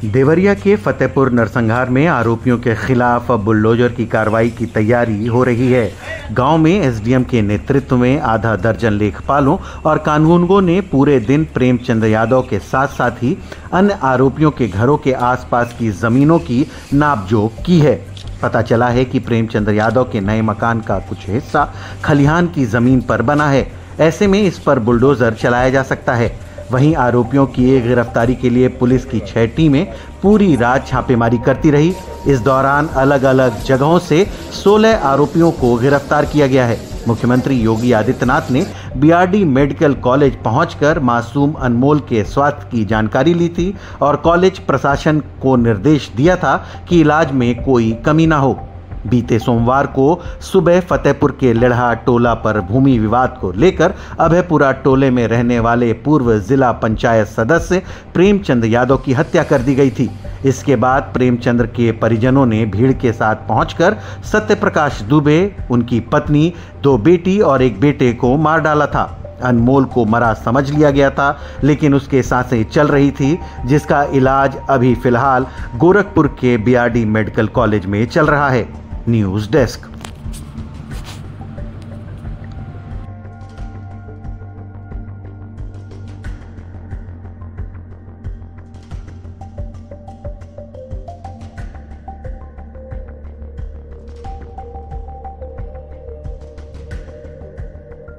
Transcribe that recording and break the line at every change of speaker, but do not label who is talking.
देवरिया के फतेहपुर नरसंहार में आरोपियों के खिलाफ बुलडोजर की कार्रवाई की तैयारी हो रही है। गांव में एसडीएम के नेतृत्व में आधा दर्जन लेखपालों और कानूनगों ने पूरे दिन प्रेमचंद यादव के साथ साथ ही अन्य आरोपियों के घरों के आसपास की जमीनों की नापजोख की है। पता चला है कि प्रेमचंद यादव के नए मकान का कुछ हिस्सा खलिहान की जमीन पर बना है। ऐसे में इस पर बुलडोजर चलाया जा सकता है। वहीं आरोपियों की गिरफ्तारी के लिए पुलिस की 6 टीमें पूरी रात छापेमारी करती रही। इस दौरान अलग अलग जगहों से 16 आरोपियों को गिरफ्तार किया गया है। मुख्यमंत्री योगी आदित्यनाथ ने बीआरडी मेडिकल कॉलेज पहुंचकर मासूम अनमोल के स्वास्थ्य की जानकारी ली थी और कॉलेज प्रशासन को निर्देश दिया था कि इलाज में कोई कमी न हो। बीते सोमवार को सुबह फतेहपुर के लेढ़ा टोला पर भूमि विवाद को लेकर अभयपुरा टोले में रहने वाले पूर्व जिला पंचायत सदस्य प्रेमचंद यादव की हत्या कर दी गई थी। इसके बाद प्रेमचंद के परिजनों ने भीड़ के साथ पहुंचकर सत्यप्रकाश दुबे, उनकी पत्नी, 2 बेटी और 1 बेटे को मार डाला था। अनमोल को मरा समझ लिया गया था, लेकिन उसके सांसें चल रही थी, जिसका इलाज अभी फिलहाल गोरखपुर के बीआरडी मेडिकल कॉलेज में चल रहा है। News desk.